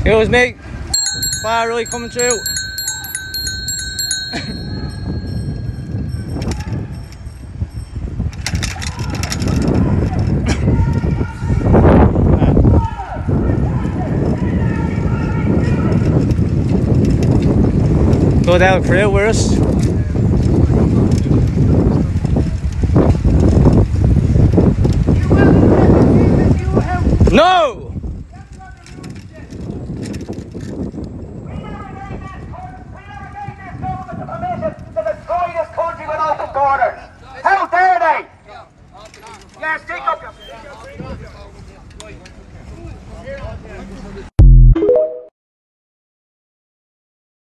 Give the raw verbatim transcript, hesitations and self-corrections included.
It was me. Far right coming through. Go down crew with us.